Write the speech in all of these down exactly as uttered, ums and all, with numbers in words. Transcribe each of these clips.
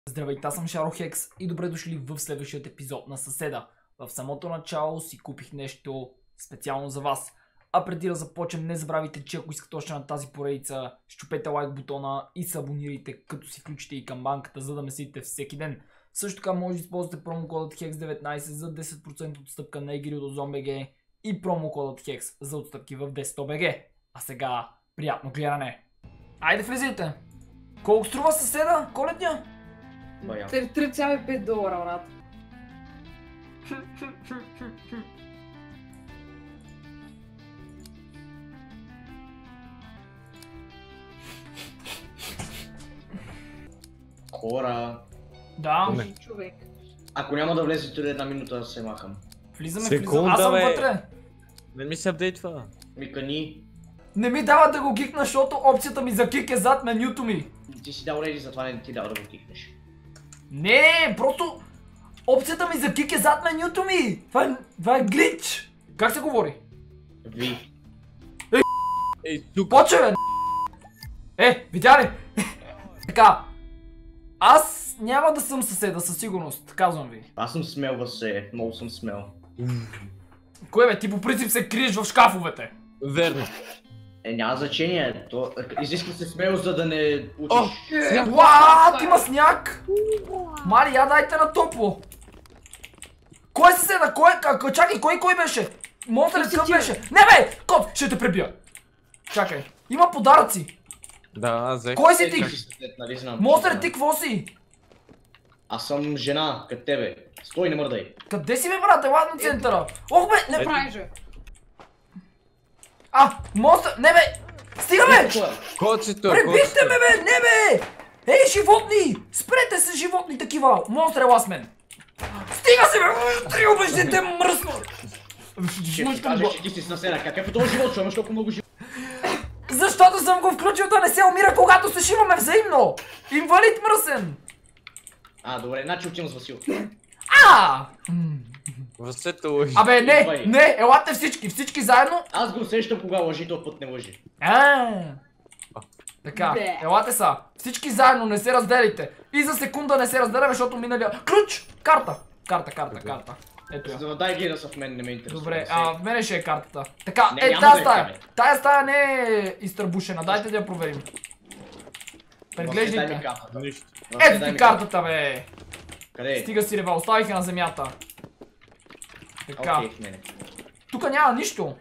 Здравейте, аз съм Шарохекс и добре дошли в следващия епизод на Съседа. В самото начало си купих нещо специално за вас. А преди да започнем, не забравяйте, че ако искате още на тази поредица, щупете лайк бутона и се абонирайте, като си включите и камбанката, за да ме следите всеки ден. Също така може да използвате промокодът хекс деветнайсет за десет процента отстъпка на игри от Ozon.bg и промокодът хекс за отстъпки в десет.bg. А сега, приятно гледане! Айде влизайте! Колко струва Съседа, коледния? три цяло и пет долара, брат. Хора. Да. Човек. Ако няма да влезете една минута, да се махам. Влизаме, Секунда, влизаме. Аз съм бе. вътре. Не ми се апдейтва. Микани. Не ми дава да го кикна, защото опцията ми за кик е зад менюто ми. Ти си дал реди, затова не ти дал да го кикнеш. Не, просто опцията ми за кик е зад менюто ми. Това е, това е глич. Как се говори? Ви. Ей, тук. Поче, бе! Е, видя ли? Така. Аз няма да съм съседа, със сигурност, казвам ви. Аз съм смел, Васе. Много съм смел. Кое бе, ти по принцип се криеш в шкафовете. Верно. Е, няма значение. То... Изисква се смел, за да не учиш. О, сняг. Уаат, има сняг! Мали, я дайте на топло. Кой е съседа? Кой е? Чакай, кой кой беше? Монстър какъв беше? Не бе! Кот, ще те пребия. Чакай, има подаръци. Да, аз взех. Кой си Е, ти? ти си след, нали знам. Монстър, ти какво си? Аз съм жена, като тебе. Стой, не мърдай. Къде си бе, брат? Ела на центъра. Ох бе, не Ето. прави. Прави же. А, монстър, не бе! Стига бе! Кой си той? Пребихте ме бе, не бе! Ей, животни! Спрете се, животни такива! Монстър, ела с мен! Стига се бе! Три обеждите мръсно! Ще ти кажа, че ти си съседа. Какъв е този живот, че имаш толкова много живот? Защото съм го включил да не се умира, когато се шиваме взаимно! Инвалид мръсен! А, добре, значи отивам с Васил. А! Въсето лъжи. Абе, не, не, елате всички, всички заедно. Аз го усещам кога лъжи, този път не лъжи. А, така, Бе. елате са. Всички заедно, не се разделите. И за секунда не се разделяме, защото миналия... Ключ! Карта! Карта, карта, карта. Ето я. За да дай ги да са в мен, не ме интересува. Добре, а в мене ще е картата. Така, Не, е няма тази да е стая. тебе. Тая стая не е изтърбушена, дайте да я проверим. Дай ми Преглеждайте. картата. Нищо. Васе, Ето дай ти ми картата, бе. Къде е? Стига си рева, оставих я на земята. Така, Окей, в мене. тук няма нищо.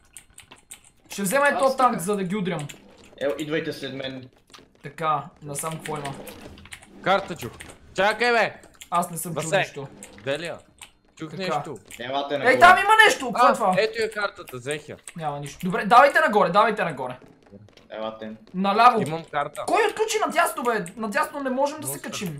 Ще взема и Аз то тук. танк, за да ги удрям. Е, идвайте след мен. Така, насам какво има. Карта чух. Чакай бе. Аз не съм чул Васе. нищо. Делия. Чух Така. нещо. Елате нагоре. Ей, там има нещо! Какво е А, това? ето е картата, взех я. Няма нищо. Добре, давайте нагоре, давайте нагоре. Елате. Наляво. Имам карта. Кой отключи надясно, бе? Надясно не можем да се Монстър. качим.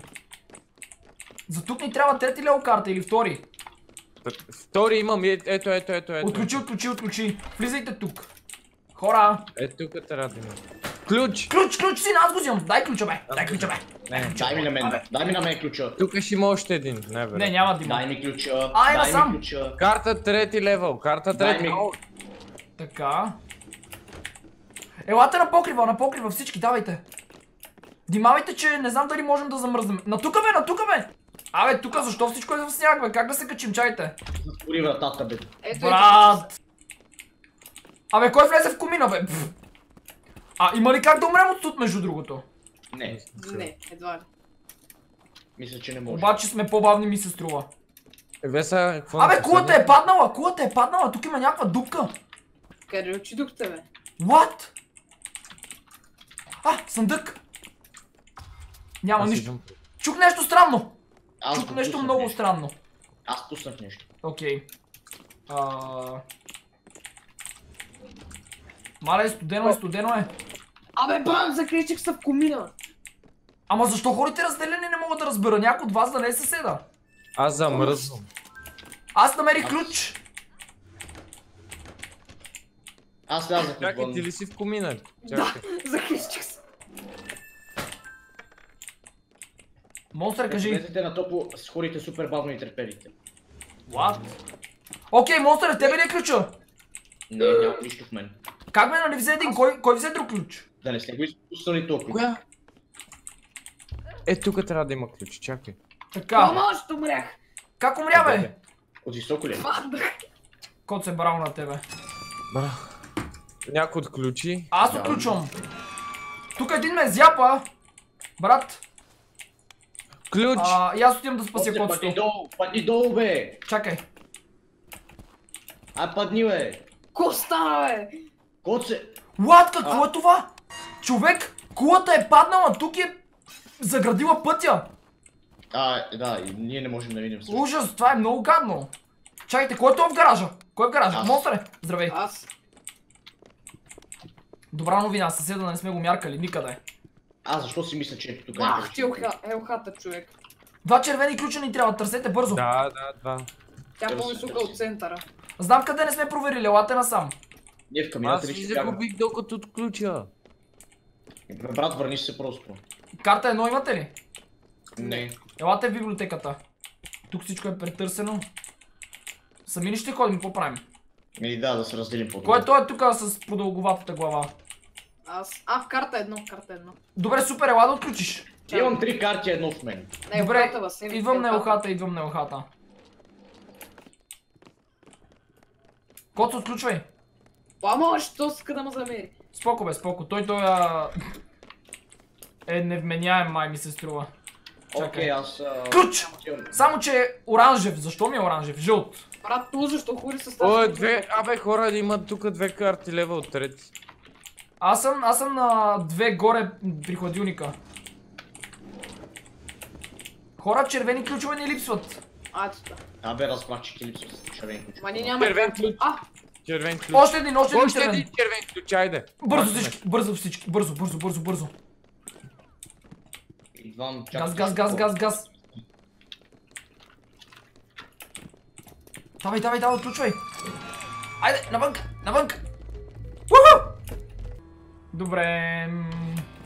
За тук ни трябва трети лево карта или втори. Втори имам. е- Ето, ето, ето, ето. Отключи, отключи, отключи. Влизайте тук. Хора. Ето тук трябва да има. Ключ. Ключ, ключ си, аз го взимам. Дай ключа, бе. Дай ключа, бе. Не, Дай ми на мен. Дай ми на мен ключа. тук ще има още един. Не, бе. Не, няма да има. Дай ми ключа. Ай, Дай насам. ми ключа. Карта трети левел. Карта Дай трети. ми. О, Така. Елате на покрива, на покрива, всички, давайте. Внимавайте, че не знам дали можем да замръзнем. На тука, бе, на тука, бе. Абе, тука, защо всичко е в сняг, бе? Как да се качим, чайте. Затвори вратата, бе. Ето, Брат! Абе, кой влезе в комина, бе? Пф. А, има ли как да умрем от тут, между другото? Не, ето. Не, едва ли. мисля, че не може. Обаче сме по-бавни, ми се струва. Е, Веса, какво Абе, написано? кулата е паднала, кулата е паднала, тук има някаква дупка. Къде отидохте, бе? What? А, съндък. Няма Аз нищо. идвам. Чух нещо странно. Аз Чух го нещо пуснах много странно. Аз пуснах нещо. Окей. А... Мале, студено е, студено е. Абе, бам, закричих се в комина. Ама защо хорите разделени не мога да разбера? Някой от вас да не е съседа. Аз замръзвам. Аз намерих ключ. Аз слязах Чакай, отвън. ти ли си в комина? Да, Чакай. закричих се. Монстър, кажи. Влезете на топло, сходите супер бавно и треперите. What? Окей, монстър, тебе ли е ключа? Не, няма нищо в мен. Как ме, нали взе един? Кой, кой взе друг ключ? Да не сте го изпуснали толкова. Коя? Е, тук трябва да има ключ, чакай. Така. Помощ, умрях! Как умря, бе? От високо ли? Паднах! Кот се браво на тебе. Бра. Някой от ключи. Аз Да. отключвам. Тук един ме зяпа. Брат. Ключ! А, и аз отивам да спася Коце, падни котето. долу, падни долу, бе! Чакай. А, падни, бе! Ко стана, бе? Коце! What? Какво е това? Човек, кулата е паднала, тук е заградила пътя. А, да, и ние не можем да видим също. Ужас, това е много гадно. Чакайте, кой е това в гаража? Кой е в гаража? Аз. Монстър е. Здравей. Аз. Добра новина, съседа не сме го мяркали никъде. А, защо си мисля, че ето тук Ах, ти елхата, човек. Два червени ключа ни трябва, търсете бързо. Да, да, да. Тя Търси, по-висока търси. от центъра. Знам къде не сме проверили, елате насам. Ние в Аз камината ли ви ще бягаме? загубих докато отключа. Брат, върни се просто. Карта едно имате ли? Не. Елате в библиотеката. Тук всичко е претърсено. Сами ли ще ходим, какво правим? Или да, да се разделим по Кой е той тук с продълговатата глава? Аз. А, в карта едно, в карта едно. Добре, супер, ела да отключиш. Имам три карти, едно в мен. Не, Добре, елхата, Васил. идвам на елхата. елхата, идвам на елхата. Кот се отключвай. Помощ, то иска да ме замери. Споко бе, споко. Той той а... е невменяем, май ми се струва. Чакай. Окей, аз... а, Ключ! имам- Само че е оранжев. Защо ми е оранжев? Жълт. Брат, ту, защо хури с О, тази? две, абе хора имат тук две карти лева от трети. Аз съм, аз съм на две горе при хладилника. Хора, червени ключове ни липсват. А, ето да. Абе, разбрах, че ти липсва червен ключ. Ма ние нямаме. Червен ключ. А, Червен ключ. Още един, още един Още един червен. червен ключ, айде. Бързо Махаме. всички, бързо всички, бързо, бързо, бързо, бързо. Идвам, Газ, чакай. газ, газ, газ, газ. Давай, давай, давай, отключвай. Айде, навън, навън. Уху! Добре. м.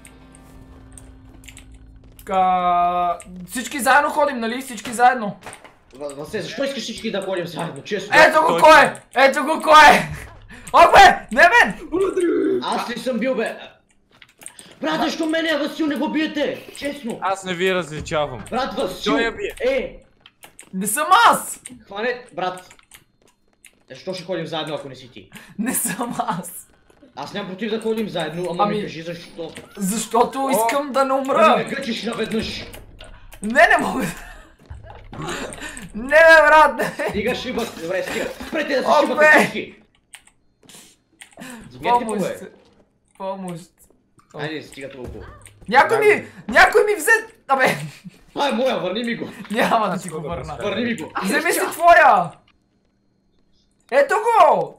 Ка... Всички заедно ходим, нали? Всички заедно. Ва- Васе, защо искаш всички да ходим заедно? Често. Ето го Той- кой е! Ето го кой е! О, бе! Не мен! Аз ли съм бил, бе? Брат, защо мене, Васил, не го биете? Честно. Аз не ви различавам. Брат, Васил. Той я бие. Е, Не съм аз! хване, брат. Защо ще ходим заедно, ако не си ти? Не съм аз! Аз нямам против да ходим заедно, ама Ами- ми кажи защо. Защото искам да не Да ме умра! гъчиш наведнъж. Не, не мога! Не, бе, брат, не! Стигаш ли, бък? Добре, стига. Спрете да се О, шибате бе! всички. Дигнете го, Помощ! бе. Помощ! Айде, стига толкова. Някой ми, някой ми взе... Абе, Това е моя, върни ми го. няма да Аз ти го го да върна. поставя. Върни ми го. Вземи си твоя! Ето го!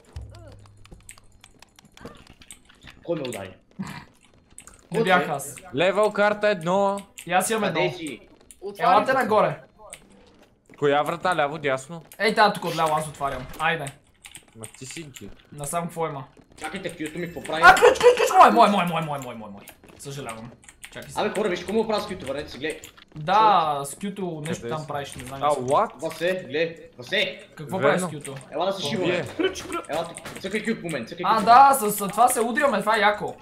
Кой ме удари? Не бях аз. Левел карта едно. И аз имам Къде едно. си? отварям. Елате нагоре. Коя врата? Ляво, дясно? Ей, тази тук отляво аз отварям. Айде. Ма ти си ги. Насам какво има? Чакайте, в кюто ми какво прави? А, ключ, ключ, ключ! Мой, мой, мой, мой, мой, мой, мой, мой. Съжалявам. Чакай се. Абе, хора, виж, какво му прави с кюто, върнете си, гледай. Да, с кюто нещо Къде там си? правиш, не знам. А, what? Васе, гледай, Васе. Какво Верно. правиш с кюто? Ела да се Вие. шиваме. Ключ, ключ. Ела, цъкай кют в момент, цъкай А, кют. да, с, с това се удряме, това е яко.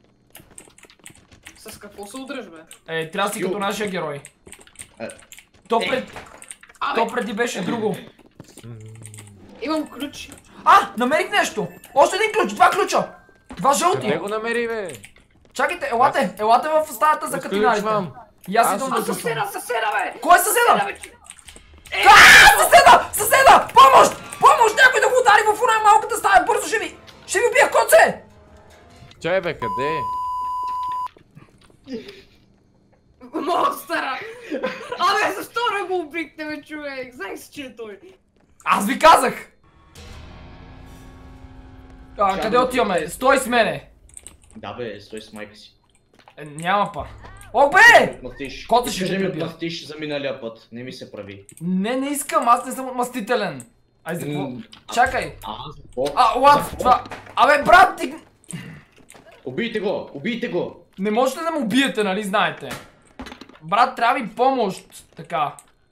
С какво се удръж, бе? Е, трябва да си Скил. като нашия герой. Е. То, Е. пред, Абе, то преди беше друго. имам ключ. А, намерих нещо! Още един ключ, два ключа! Два жълти! Къде го намери, бе? Чакайте, елате, елате в стаята за катинарите. Отключвам. И аз Аз идвам А, да слушам. съседа, съседа, бе! Кой е съседа? бе, че- А, съседа! Съседа! Помощ! Помощ! Някой да го удари в една малката стая! Бързо ще ви! Ще ви убия, коце! Чай, бе, къде е? Монстъра! Абе, защо не го убихте, бе, човек? Знаех си, че е той. Аз ви казах! А, Чакай, къде отиваме? Стой с мене! Да, бе, стой с майка си. Е, няма па. О, бе! Отмъстиш. Коте ще Искаш да те ми прибия. отмъстиш за миналия път. Не ми се прави. Не, не искам, аз не съм отмъстителен. Ай, за какво? М, Чакай! А, за какво? А, За лад, какво? това... Абе, брат, ти... Убийте го, убийте го. Не можете да ме убиете, нали знаете? Брат, трябва ми помощ. Така.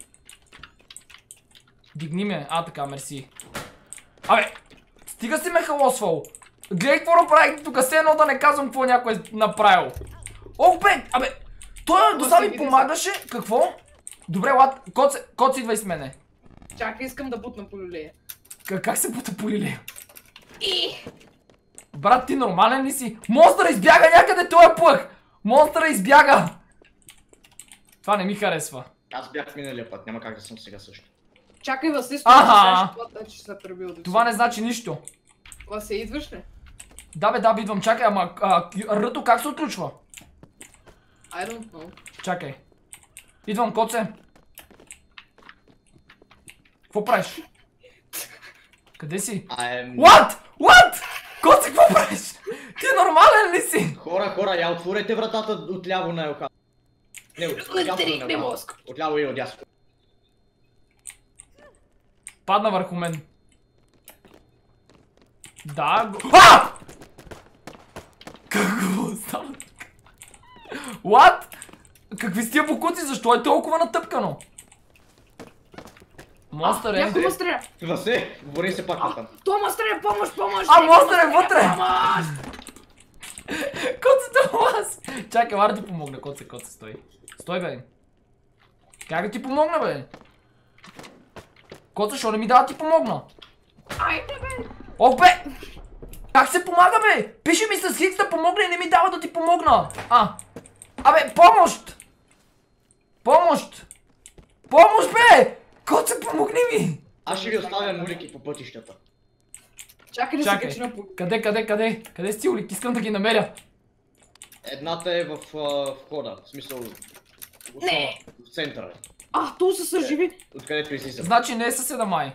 Дигни ме. А, така, мерси. Абе, стига си ме халосвал. Гледай какво направих тук, все едно да не казвам какво някой е направил. Ох, бе, абе, Той до сега ми види помагаше. Какво? Добре, лад, Коце, Коце, идвай с мене. Чакай, искам да бутна по люлея. Как, как се бута по лилея? И... Брат, ти нормален ли си? Монстъра избяга някъде, той е плъх! Монстъра избяга! Това не ми харесва. Аз бях миналия път, няма как да съм сега също. Чакай, Васе, Аха. стоиш, че се пребил до Това не значи нищо. Васе, идваш ли? Да бе, да, идвам, чакай, ама а, Ръто как се отключва? I don't know. Чакай. Идвам, Коце. Какво правиш? Къде си? I'm... What? What? Коце, какво правиш? Ти нормален ли си? Хора, хора, я отворете вратата отляво на Елхан. Не, отляво на не Елхан. мозък. Отляво и отдясно. Падна върху мен. Да, го... А! Какво става? What? Какви сте тия бокуци? Защо е толкова натъпкано? Монстър е. Някой ме стреля! Васе, говори се пак на там. То ме стреля, помощ, помощ! А, някой монстър е ме стреля, вътре! Помощ! Коце, това аз! Чакай, Вара ти помогна. Коце, Коце, стой. Стой, бе. Как да ти помогна, бе? Коце, защо не ми дава да ти помогна? Айде, бе! Ох, бе! Как се помага, бе? Пише ми с хикс да помогна и не ми дава да ти помогна. А! Абе, помощ! Помощ! Помощ, бе! Коце, помогни ми! Аз ще ви оставя мулики по пътищата. Чакай да се Чакай. качи на пул. Къде, къде, къде? Къде си, Улик? Искам да ги намеря. Едната е в а, входа, в смисъл... Основа, Не. в центъра. А, то се съживи. Откъдето излизам. Значи не е съседа май.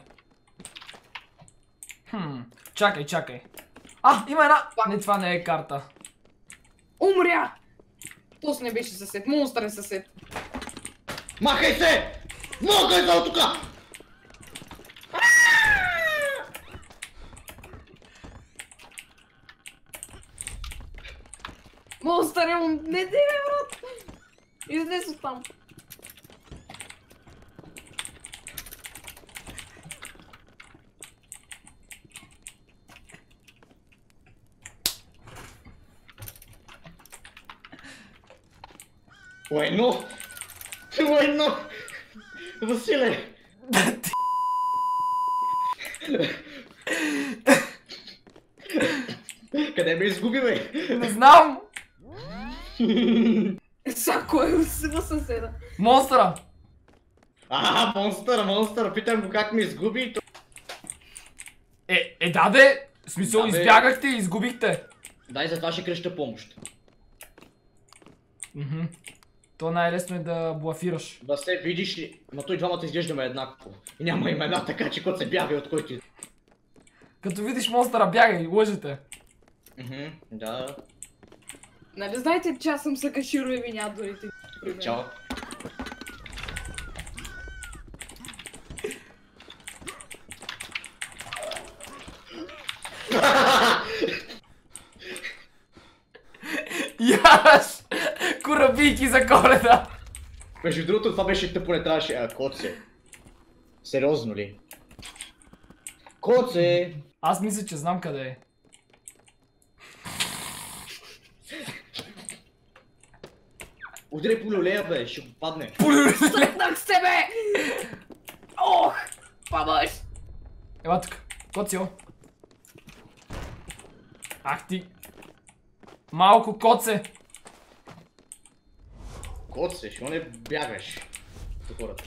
Хм, чакай, чакай. А, има една... Не, това не е карта. Умря! Тос не беше съсед, монстър е съсед. Махай се! Махай се от тука! Монстър е ум... Не ди, бе, брат! Излез от там. Уайно! Уайно! Василе! Къде ме изгуби, бе? Не знам! Са, кой е съседа? Монстъра! А, монстър, монстър, питам го как ме изгуби и то... Е, е да бе! В смисъл, Да, бе. избягахте и изгубихте. Дай, за това ще креща помощ. Мгм. То най-лесно е да блафираш. Васе, видиш ли? Ма той двамата изглеждаме еднакво. И няма имена, така че кой се бяга и от който и... Като видиш монстъра, бягай, лъжете. Мгм, да. Нали знаете, че аз съм Сакаширо и ви няма дори ти. Чао. Яш! Корабийки за Коледа! Между другото, това беше тъпо, не трябваше. А, Коце. Сериозно ли? Коце! Аз мисля, че знам къде е. Удари по люлея, бе, ще го падне. Съкнах се, бе! Ох! Помощ! Ела тук. Коцио. Ах ти. Малко коце. Коце, що не бягаш? За хората.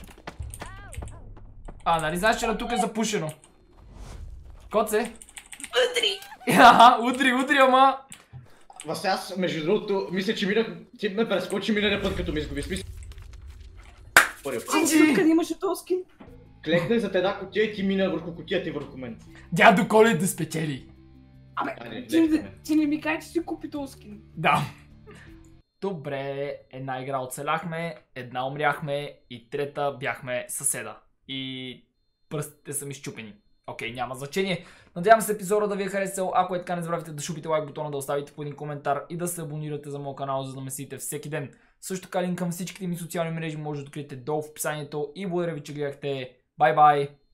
А, нали знаеш, че на тук е запушено? Коце. Удри! Аха, удри, удри, ама. Васе, аз, между другото, мисля, че минах... Ти ме прескочи миналия път, като ми изгуби смисъл. Първи път. А, Джи. откъде имаше този скин? Клекнах за една кутия и ти мина върху кутията и върху мен. Дядо Колед да спечели. Абе, Айде, ти, лепваме. ти не ми кажи, че си купи този скин. Да. Добре, една игра оцеляхме, една умряхме и трета бяхме съседа. И пръстите са ми счупени. Окей, няма значение. Надявам се епизода да ви е харесал. Ако е така, не забравяйте да шупите лайк бутона, да оставите по един коментар и да се абонирате за моят канал, за да ме следите всеки ден. Също така линк към всичките ми социални мрежи може да откриете долу в описанието и благодаря ви, че гледахте. Бай бай!